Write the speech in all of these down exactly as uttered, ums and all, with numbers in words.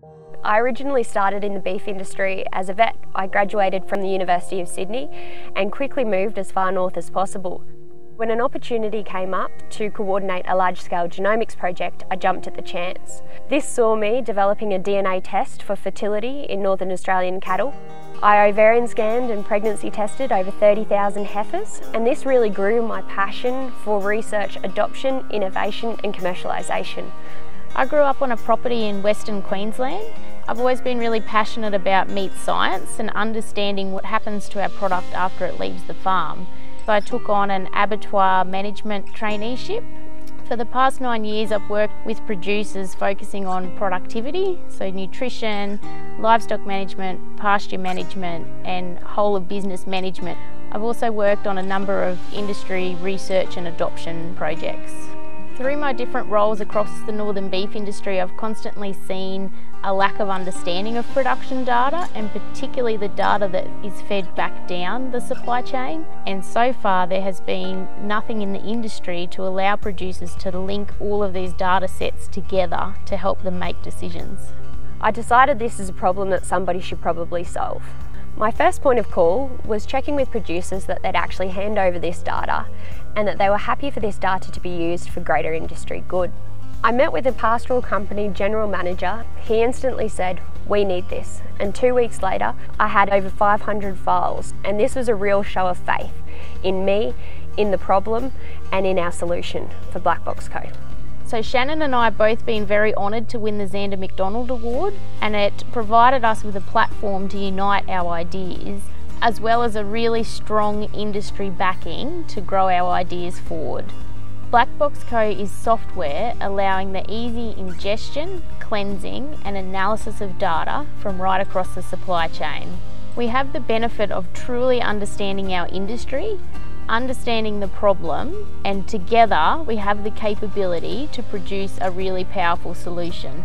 I originally started in the beef industry as a vet. I graduated from the University of Sydney and quickly moved as far north as possible. When an opportunity came up to coordinate a large-scale genomics project, I jumped at the chance. This saw me developing a D N A test for fertility in Northern Australian cattle. I ovarian scanned and pregnancy tested over thirty thousand heifers, and this really grew my passion for research, adoption, innovation and commercialisation. I grew up on a property in Western Queensland. I've always been really passionate about meat science and understanding what happens to our product after it leaves the farm. So I took on an abattoir management traineeship. For the past nine years I've worked with producers focusing on productivity, so nutrition, livestock management, pasture management and whole of business management. I've also worked on a number of industry research and adoption projects. Through my different roles across the northern beef industry, I've constantly seen a lack of understanding of production data, and particularly the data that is fed back down the supply chain. And so far there has been nothing in the industry to allow producers to link all of these data sets together to help them make decisions. I decided this is a problem that somebody should probably solve. My first point of call was checking with producers that they'd actually hand over this data and that they were happy for this data to be used for greater industry good. I met with a pastoral company general manager. He instantly said, "We need this." And two weeks later, I had over five hundred files. And this was a real show of faith in me, in the problem, and in our solution for Black Box Co. So Shannon and I have both been very honoured to win the Xander McDonald Award, and it provided us with a platform to unite our ideas, as well as a really strong industry backing to grow our ideas forward. Black Box Co is software allowing the easy ingestion, cleansing and analysis of data from right across the supply chain. We have the benefit of truly understanding our industry, understanding the problem, and together we have the capability to produce a really powerful solution.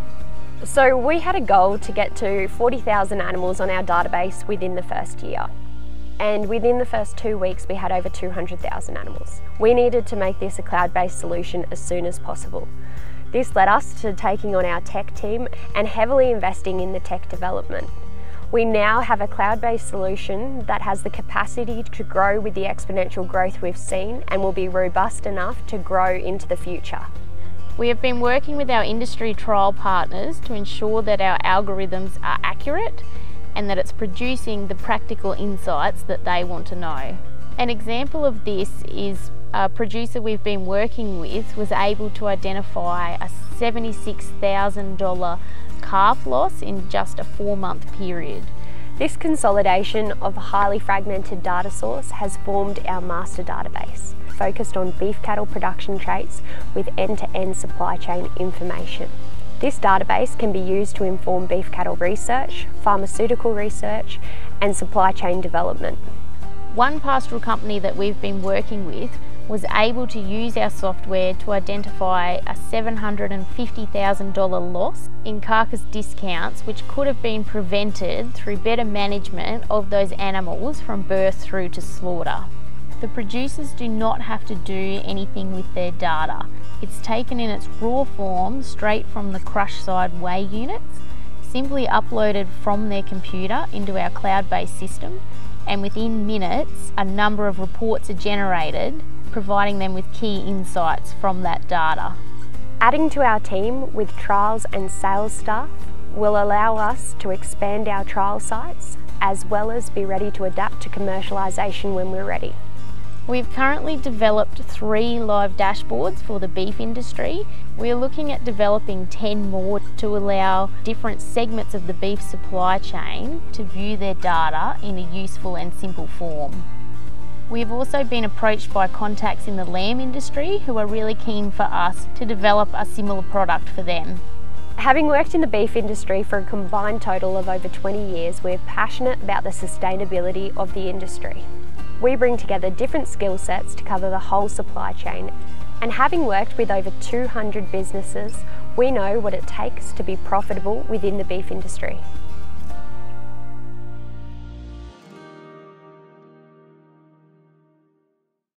So we had a goal to get to forty thousand animals on our database within the first year. And within the first two weeks we had over two hundred thousand animals. We needed to make this a cloud-based solution as soon as possible. This led us to taking on our tech team and heavily investing in the tech development. We now have a cloud-based solution that has the capacity to grow with the exponential growth we've seen and will be robust enough to grow into the future. We have been working with our industry trial partners to ensure that our algorithms are accurate and that it's producing the practical insights that they want to know. An example of this is a producer we've been working with was able to identify a seventy-six thousand dollar calf loss in just a four month period. This consolidation of a highly fragmented data source has formed our master database, focused on beef cattle production traits with end-to-end supply chain information. This database can be used to inform beef cattle research, pharmaceutical research and supply chain development. One pastoral company that we've been working with was able to use our software to identify a seven hundred fifty thousand dollar loss in carcass discounts, which could have been prevented through better management of those animals from birth through to slaughter. The producers do not have to do anything with their data. It's taken in its raw form straight from the crush side weigh units, simply uploaded from their computer into our cloud-based system, and within minutes a number of reports are generated, providing them with key insights from that data. Adding to our team with trials and sales staff will allow us to expand our trial sites as well as be ready to adapt to commercialisation when we're ready. We've currently developed three live dashboards for the beef industry. We're looking at developing ten more to allow different segments of the beef supply chain to view their data in a useful and simple form. We've also been approached by contacts in the lamb industry who are really keen for us to develop a similar product for them. Having worked in the beef industry for a combined total of over twenty years, we're passionate about the sustainability of the industry. We bring together different skill sets to cover the whole supply chain, and having worked with over two hundred businesses, we know what it takes to be profitable within the beef industry.